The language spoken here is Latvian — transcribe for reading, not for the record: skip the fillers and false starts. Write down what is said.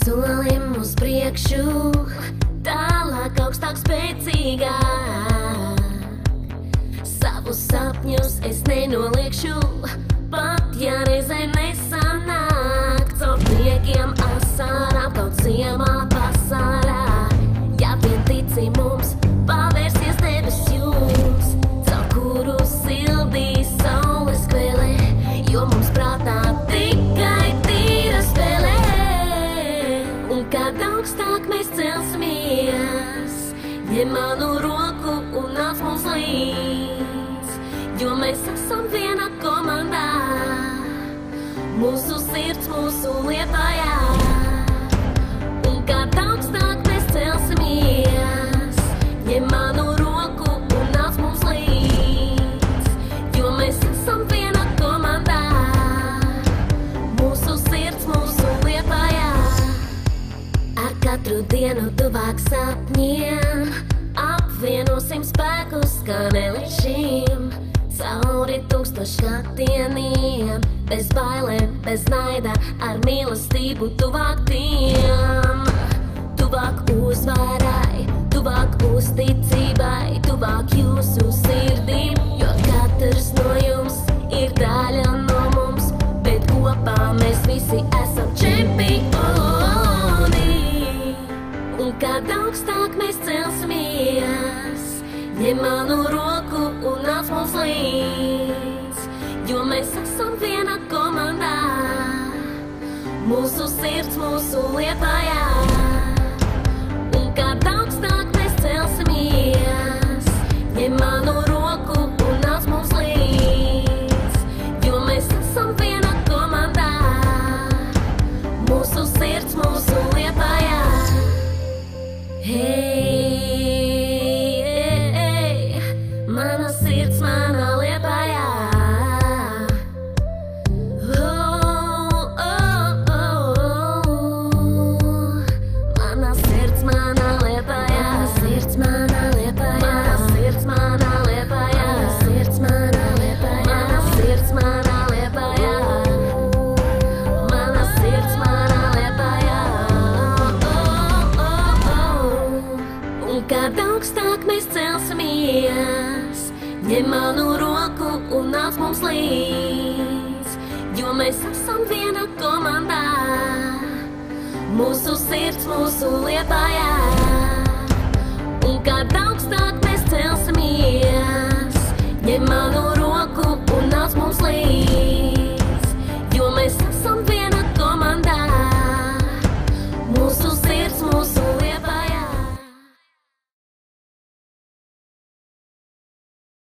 solim uz priekšu, tālāk, augstāk, spēcīgāk. Savus sapņus es nenoliekšu, pat ja reizē nesanāk. Caur priegiem asārām, kaut ziemā vasarā. Ja vien tici mums, pavērsies debes jūras, caur kuru sildīs saules kvēlē, jo mums prātā tikai tīra spēlē. Un kad augstāk mēs celsimies, ņem manu roku un nāc mums līdz, jo mēs esam viena komandā, mūsu sirds, mūsu Liepājā. Un kad augstāk mēs celsimies, ņem manu roku un nāc mums līdz, jo mēs esam viena komandā, mūsu sirds, mūsu Liepājā. Ar katru dienu tuvāk sapņiem, apvienosim spēkus, kā ne līdz šim. Cauri tūkstošu skatieniem, bez bailēm, bez naida, ar mīlestību tuvāk tiem. Tuvāk uzvarai, tuvāk uzticībai, tuvāk jūsu sirdīm, jo katrs no jums ir daļa no mums, bet kopā mēs visi esam čempioni. Un kad augstāk mēs celsimies, ņem manu roku un nāc mums līdz, jo mēs esam viena komandā, mūsu sirds, mūsu Liepājā. Un kad augstāk mēs celsimies, ņem manu roku un nāc mums līdz, jo mēs esam viena komandā, mūsu sirds, mūsu Liepājā. Hei, mana sirds, mana Liepājā. Mana sirds, mana Liepājā. Sirds, mana Liepājā. Mana sirds, mana Liepājā. Sirds, mana Liepājā. Mana sirds, mana Liepājā. Mana sirds, mana Liepājā. Un kad augstāk mēs celsimies, ņem manu roku un nāc mums līdz, jo mēs esam viena komandā, mūsu sirds, mūsu Liepājā.